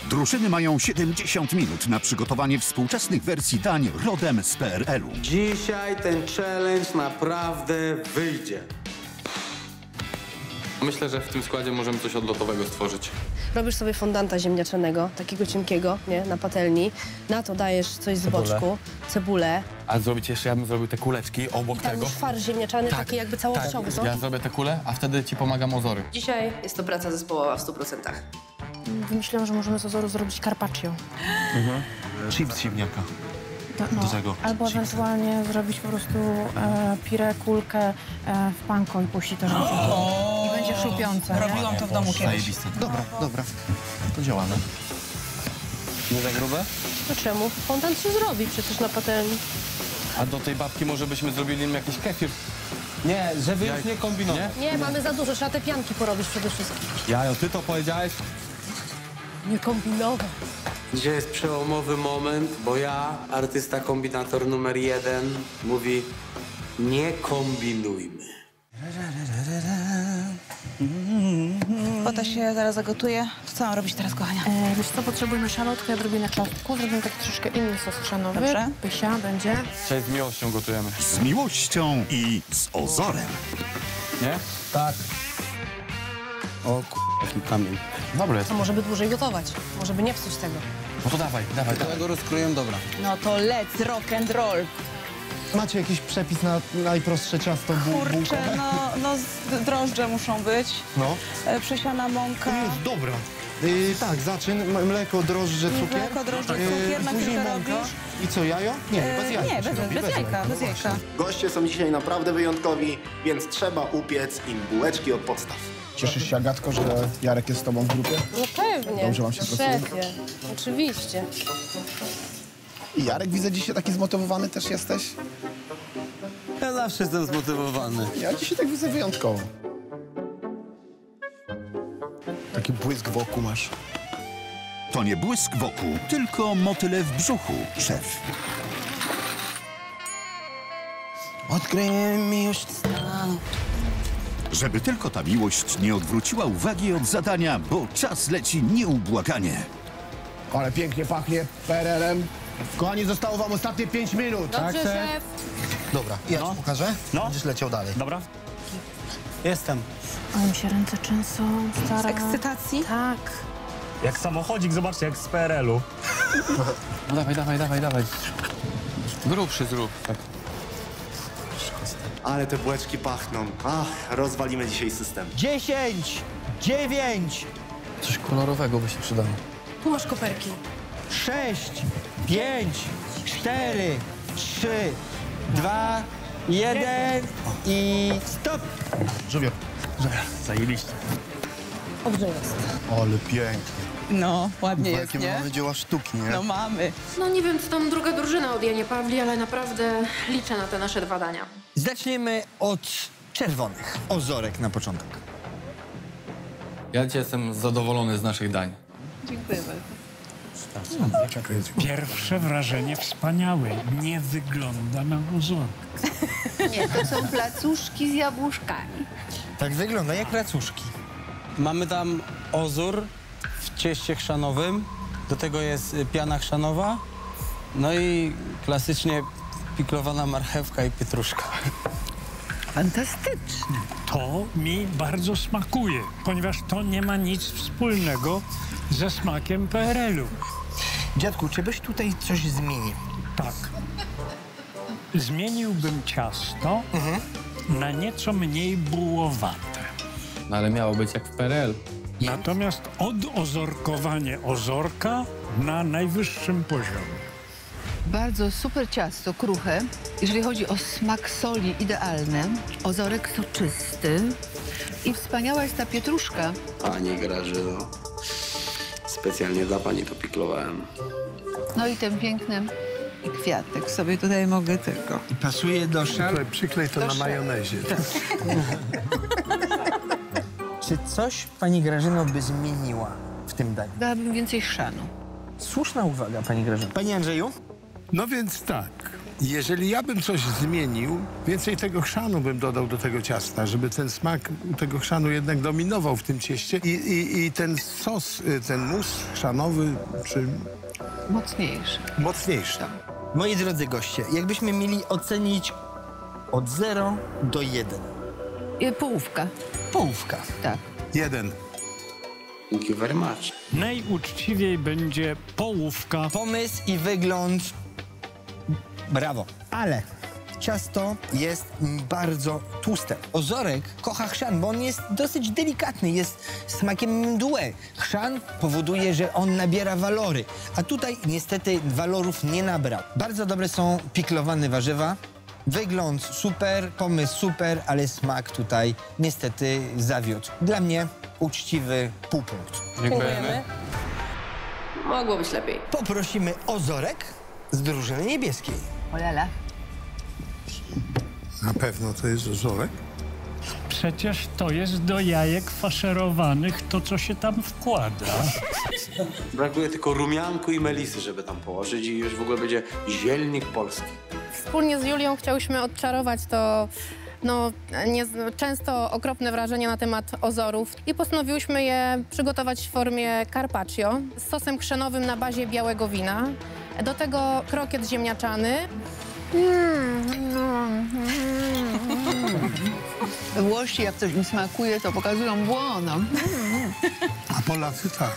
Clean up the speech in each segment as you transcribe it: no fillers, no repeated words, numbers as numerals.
Drużyny mają 70 minut na przygotowanie współczesnych wersji dań rodem z PRL-u. Dzisiaj ten challenge naprawdę wyjdzie. Myślę, że w tym składzie możemy coś odlotowego stworzyć. Robisz sobie fondanta ziemniaczanego, takiego cienkiego, nie, na patelni. Na to dajesz coś z boczku, cebulę. A zrobić jeszcze, ja bym zrobił te kuleczki obok Tam tego. już farsz ziemniaczany, taki jakby całościowy. Tak. Ja zrobię te kule, a wtedy ci pomagam ozory. Dzisiaj jest to praca zespołowa w 100%. Wymyśliłam, że możemy z ozoru zrobić carpaccio. Chips ziemniaka. No, Do tego. albo chipsy. ewentualnie zrobić po prostu pire, kulkę w panko i puścić to razem. I będzie chrupiące. Robiłam to w domu kiedyś. Zajebiste. Dobra. To działamy. Nie za grube? No czemu? Fondant się zrobi przecież na patelni. A do tej babki może byśmy zrobili im jakiś kefir. Nie, żeby już nie kombinować. Nie, mamy za dużo, trzeba te pianki porobić przede wszystkim. Jajo, ty to powiedziałeś? Nie kombinować. Dzisiaj jest przełomowy moment, bo ja, artysta kombinator numer 1, mówi nie kombinujmy. Woda się zaraz zagotuje. Co mam robić teraz, kochania? Wiesz co, potrzebujemy szalotkę, odrobinę czosnku, zrobimy tak troszkę inny sos chrzanowy. Dobrze. Pysia będzie. Dzisiaj z miłością gotujemy. Z miłością i z ozorem. Nie? Tak. O jaki kamień. Dobre jest. A może by dłużej gotować? Może by nie psuć tego? No to dawaj. Ja go rozkroję, dobra. No to let's rock and roll. Macie jakiś przepis na najprostsze ciasto Kurczę, no drożdże muszą być. No. Przesiana mąka. Jest dobra. Tak, zaczyn, mleko, drożdże, cukier. Mleko, drożdże, cukier, na później chwilkę mąka. robisz. I co, jajo? Nie, bez jajka Nie, się robi, bez jajka. Goście są dzisiaj naprawdę wyjątkowi, więc trzeba upiec im bułeczki od podstaw. Cieszysz się, Agatko, że Jarek jest z tobą w grupie? No pewnie. Dobrze wam się pracuje? Szefie, oczywiście. I Jarek, widzę, dzisiaj taki zmotywowany też jesteś? Ja zawsze jestem zmotywowany. Ja dzisiaj tak widzę wyjątkowo. Taki błysk wokół masz. To nie błysk wokół, tylko motyle w brzuchu, szef. Odkryjemy miłość stanu. Żeby tylko ta miłość nie odwróciła uwagi od zadania, bo czas leci nieubłaganie. Ale pięknie pachnie PRL-em. Kochani, zostało wam ostatnie 5 minut. Dobrze, szef. Dobra, ja ci pokażę. Będziesz leciał dalej. Dobra. Jestem. Ale mi się ręce trzęsą, stara. Z ekscytacji? Tak. Jak samochodzik, zobaczcie, jak z PRL-u. No dawaj. Grubszy zrób. Tak. Ale te bułeczki pachną. Rozwalimy dzisiaj system. 10, 9, Coś kolorowego by się przydało. Tu masz koperki. 6, 5, 4, 3, 2, 1 i stop! Żółwio. Zajebiście. Dobrze jest. Ale pięknie. No, ładnie jest, Jakie nie? mamy dzieła sztuki, nie? No mamy. No nie wiem, co tam druga drużyna od Janie Pawli, ale naprawdę liczę na te nasze 2 dania. Zaczniemy od czerwonych. Ozorek na początek. Ja dzisiaj jestem zadowolony z naszych dań. Pierwsze wrażenie wspaniałe. Nie wygląda na ozorek. Nie, to są placuszki z jabłuszkami. Tak wygląda jak racuszki. Mamy tam ozór w cieście chrzanowym. Do tego jest piana chrzanowa. No i klasycznie piklowana marchewka i pietruszka. Fantastyczne. To mi bardzo smakuje, ponieważ to nie ma nic wspólnego ze smakiem PRL-u. Dziadku, czy byś tutaj coś zmienił? Tak. Zmieniłbym ciasto na nieco mniej bułowate. No ale miało być jak w PRL. Natomiast odozorkowanie ozorka na najwyższym poziomie. Bardzo super ciasto, kruche. Jeżeli chodzi o smak soli, idealny. Ozorek soczysty. I wspaniała jest ta pietruszka. Pani Grażyno, specjalnie dla pani to piklowałem. No i ten piękny kwiatek sobie tutaj mogę tylko. I pasuje do szal. Przyklej to na majonezie. Czy coś pani Grażyno by zmieniła w tym daniu? Dałabym więcej chrzanu. Słuszna uwaga, pani Grażyno. Panie Andrzeju? No więc tak, Jeżeli ja bym coś zmienił, więcej tego chrzanu bym dodał do tego ciasta, żeby ten smak tego chrzanu jednak dominował w tym cieście i ten sos, ten mus chrzanowy, czy... Mocniejszy. Mocniejszy. Moi drodzy goście, jakbyśmy mieli ocenić od 0 do 1. Połówka. Połówka. Tak. 1. Thank you very much. Najuczciwiej będzie połówka. Pomysł i wygląd. Brawo. Ale ciasto jest bardzo tłuste. Ozorek kocha chrzan, bo on jest dosyć delikatny, jest smakiem mdłe. Chrzan powoduje, że on nabiera walory, a tutaj niestety walorów nie nabrał. Bardzo dobre są piklowane warzywa. Wygląd super, pomysł super, ale smak tutaj niestety zawiódł. Dla mnie uczciwy półpunkt. Dziękujemy. Mogło być lepiej. Poprosimy Ozorek z drużyny niebieskiej. Olala. Na pewno to jest ozorek? Przecież to jest do jajek faszerowanych to, co się tam wkłada. Brakuje tylko rumianku i melisy, żeby tam położyć i już w ogóle będzie zielnik polski. Wspólnie z Julią chciałyśmy odczarować to często okropne wrażenie na temat ozorów i postanowiłyśmy je przygotować w formie carpaccio z sosem chrzanowym na bazie białego wina. Do tego krokiet ziemniaczany. Włosi, jak coś im smakuje, to pokazują błono. A Polacy tak.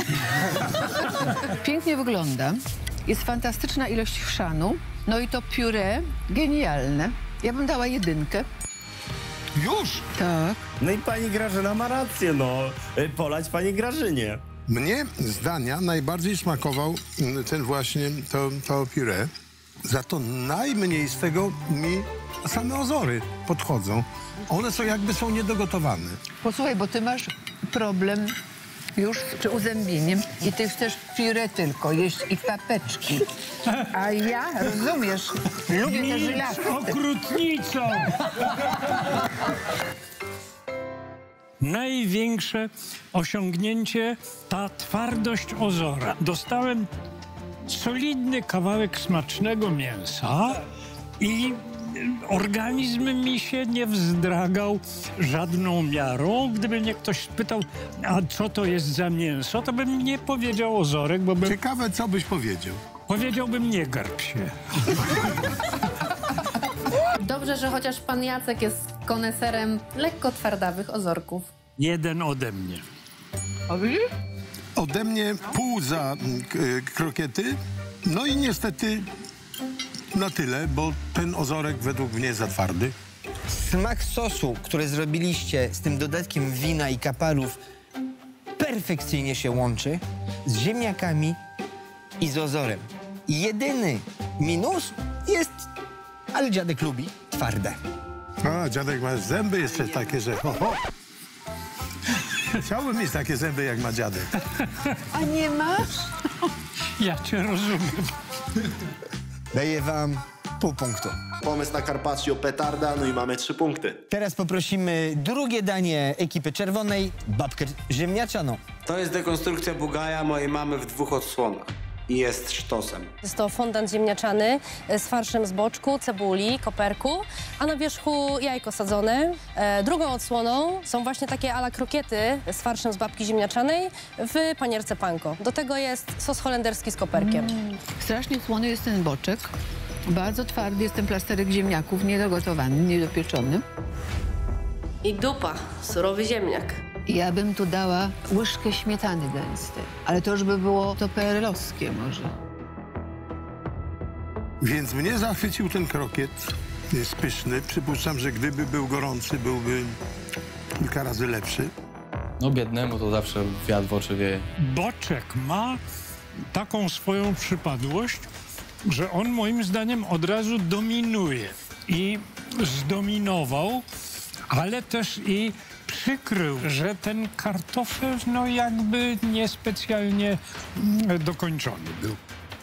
Pięknie wygląda. Jest fantastyczna ilość chrzanu. No i to pióre genialne. Ja bym dała 1. Już? Tak. No i pani Grażyna ma rację, no. Polać pani Grażynie. Mnie zdania najbardziej smakował ten właśnie, to puree. Za to najmniej z tego mi same ozory podchodzą. One są niedogotowane. Posłuchaj, bo ty masz problem już z uzębieniem i ty chcesz puree tylko jeść i papeczki. A ja, rozumiesz, lubię te żylawki. Okrutnicą! Największe osiągnięcie ta twardość ozora. Dostałem solidny kawałek smacznego mięsa i organizm mi się nie wzdragał żadną miarą. Gdyby mnie ktoś spytał, a co to jest za mięso, to bym nie powiedział ozorek, bo bym... Ciekawe, co byś powiedział. Powiedziałbym nie garb się. Dobrze, że chociaż pan Jacek jest koneserem lekko twardawych ozorków. 1 ode mnie. Ode mnie pół za krokiety. No i niestety na tyle, bo ten ozorek według mnie za twardy. Smak sosu, który zrobiliście z tym dodatkiem wina i kaparów, perfekcyjnie się łączy z ziemniakami i z ozorem. Jedyny minus jest, ale dziadek lubi, twarde. A, dziadek ma zęby jeszcze takie, że ho, ho. Chciałbym mieć takie zęby, jak ma dziadek. A nie masz? Ja cię rozumiem. Daję wam pół punktu. Pomysł na carpaccio petarda, no i mamy 3 punkty. Teraz poprosimy drugie danie ekipy czerwonej, babkę ziemniaczaną. To jest dekonstrukcja bugaja mojej mamy w 2 odsłonach i jest sztosem. Jest to fondant ziemniaczany z farszem z boczku, cebuli, koperku, a na wierzchu jajko sadzone. Drugą odsłoną są właśnie takie ala krokiety z farszem z babki ziemniaczanej w panierce panko. Do tego jest sos holenderski z koperkiem. Strasznie słony jest ten boczek. Bardzo twardy jest ten plasterek ziemniaków, niedogotowany, niedopieczony. I dupa, surowy ziemniak. Ja bym tu dała łyżkę śmietany gęstej, ale to już by było to PRL-owskie może. Więc mnie zachwycił ten krokiet. Jest pyszny. Przypuszczam, że gdyby był gorący, byłby kilka razy lepszy. No biednemu to zawsze wiatr w oczy wieje. Boczek ma taką swoją przypadłość, że on moim zdaniem od razu dominuje. I zdominował, ale też i przykrył, że ten kartofel no jakby niespecjalnie dokończony był.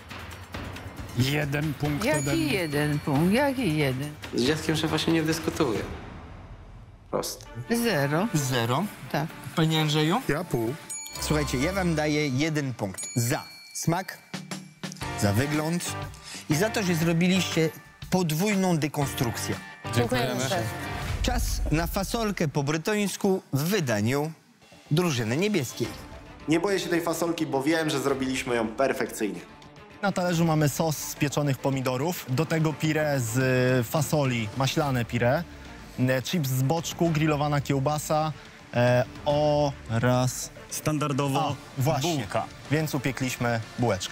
1 punkt ode Jaki mnie. 1 punkt? Jaki 1? Z dziadkiem szefa się nie dyskutuje. Proste. 0. 0. Tak. Panie Andrzeju? Ja pół. Słuchajcie, ja wam daję 1 punkt za smak, za wygląd i za to, że zrobiliście podwójną dekonstrukcję. Dziękujemy. Czas na fasolkę po brytońsku w wydaniu drużyny niebieskiej. Nie boję się tej fasolki, bo wiem, że zrobiliśmy ją perfekcyjnie. Na talerzu mamy sos z pieczonych pomidorów, do tego pire z fasoli, maślane pire, chips z boczku, grillowana kiełbasa oraz... Standardowo właśnie, bułka. więc upiekliśmy bułeczkę.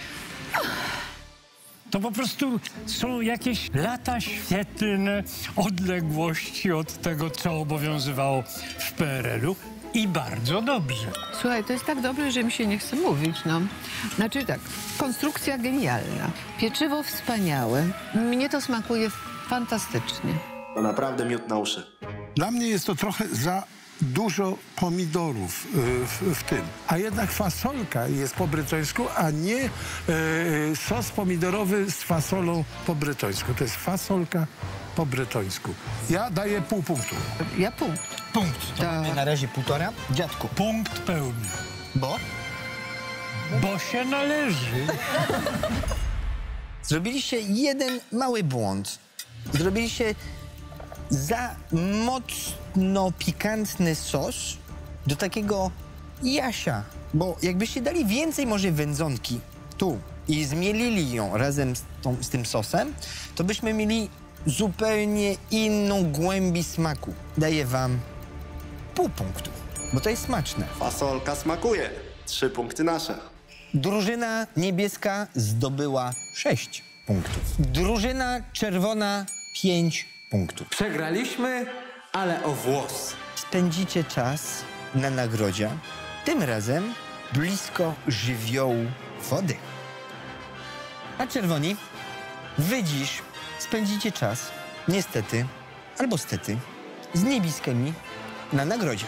To po prostu są jakieś lata świetlne odległości od tego, co obowiązywało w PRL-u i bardzo dobrze. Słuchaj, to jest tak dobre, że mi się nie chce mówić, no. Znaczy tak, konstrukcja genialna, pieczywo wspaniałe, mnie to smakuje fantastycznie. To naprawdę miód na uszy. Dla mnie jest to trochę za dużo pomidorów w tym. A jednak fasolka jest po brytońsku, a nie sos pomidorowy z fasolą po brytońsku. To jest fasolka po brytońsku. Ja daję pół punktu. Ja punkt. Punkt. To mamy na razie 1,5. Dziadku. Punkt pełny. Bo? Bo się należy. Zrobiliście jeden mały błąd. Zrobiliście za mocno pikantny sos do takiego jasia. Bo jakbyście dali więcej może wędzonki tu i zmielili ją razem z tym sosem, to byśmy mieli zupełnie inną głębi smaku. Daję wam pół punktu, bo to jest smaczne. Fasolka smakuje. 3 punkty nasze. Drużyna niebieska zdobyła 6 punktów. Drużyna czerwona 5 punktów. Przegraliśmy, ale o włos. Spędzicie czas na nagrodzie, tym razem blisko żywiołu wody. A czerwoni, wy dziś spędzicie czas, niestety, albo stety, z niebieskimi na nagrodzie.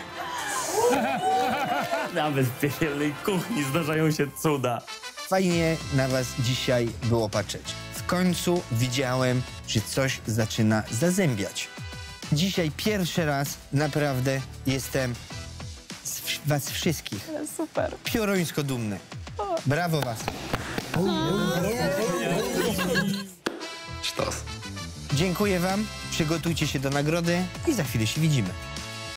Nawet w piekielnej kuchni zdarzają się cuda. Fajnie na was dzisiaj było patrzeć. W końcu widziałem, że coś zaczyna zazębiać. Dzisiaj pierwszy raz naprawdę jestem z was wszystkich Super. pioruńsko dumny. Brawo was. Sztos. Dziękuję wam, przygotujcie się do nagrody i za chwilę się widzimy.